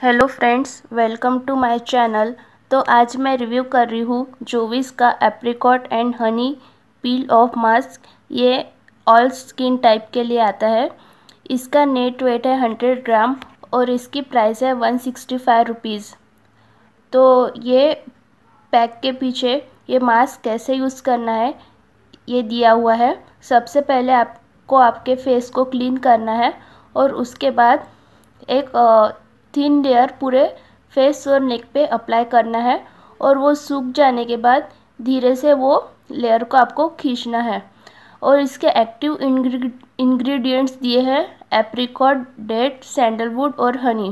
Hello friends, welcome to my channel. तो आज मैं रिव्यू कर रही हूँ जोविस का apricot and honey peel off mask. ये ऑल स्किन टाइप के लिए आता है। इसका नेट वेट है 100 ग्राम और इसकी प्राइस है 165 रुपीज़। तो ये पैक के पीछे ये मास्क कैसे यूज़ करना है ये दिया हुआ है। सबसे पहले आपको आपके फेस को क्लीन करना है और उसके बाद एक थिन लेयर पूरे फेस और नेक पे अप्लाई करना है और वो सूख जाने के बाद धीरे से वो लेयर को आपको खींचना है। और इसके एक्टिव इंग्रेडिएंट्स दिए हैं एप्रिकॉट, डेट, सैंडलवुड और हनी।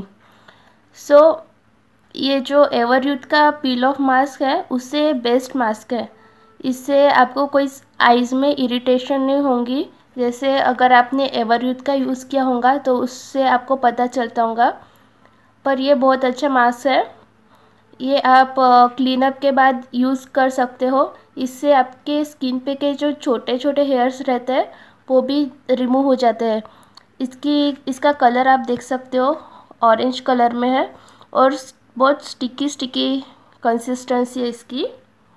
ये जो एवरयूथ का पील ऑफ मास्क है उससे बेस्ट मास्क है। इससे आपको कोई आइज़ में इरिटेशन नहीं होगी। जैसे अगर आपने एवरयूथ का यूज़ किया होगा तो उससे आपको पता चलता होगा, पर ये बहुत अच्छा मास्क है। ये आप क्लीन अप के बाद यूज़ कर सकते हो। इससे आपके स्किन पे के जो छोटे छोटे हेयर्स रहते हैं वो भी रिमूव हो जाते हैं। इसका कलर आप देख सकते हो, ऑरेंज कलर में है और बहुत स्टिकी कंसिस्टेंसी है इसकी।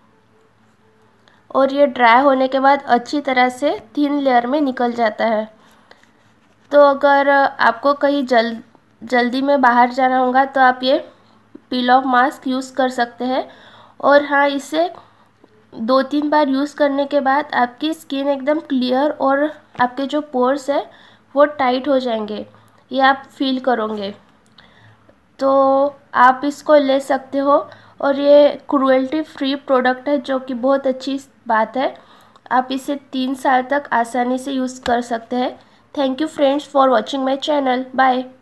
और ये ड्राई होने के बाद अच्छी तरह से थिन लेयर में निकल जाता है। तो अगर आपको कहीं जल्दी में बाहर जाना होगा तो आप ये पील ऑफ मास्क यूज़ कर सकते हैं। और हाँ, इसे 2-3 बार यूज़ करने के बाद आपकी स्किन एकदम क्लियर और आपके जो पोर्स है वो टाइट हो जाएंगे, ये आप फील करोगे। तो आप इसको ले सकते हो और ये क्रुएल्टी फ्री प्रोडक्ट है, जो कि बहुत अच्छी बात है। आप इसे 3 साल तक आसानी से यूज़ कर सकते हैं। Thank you friends for watching my channel. Bye.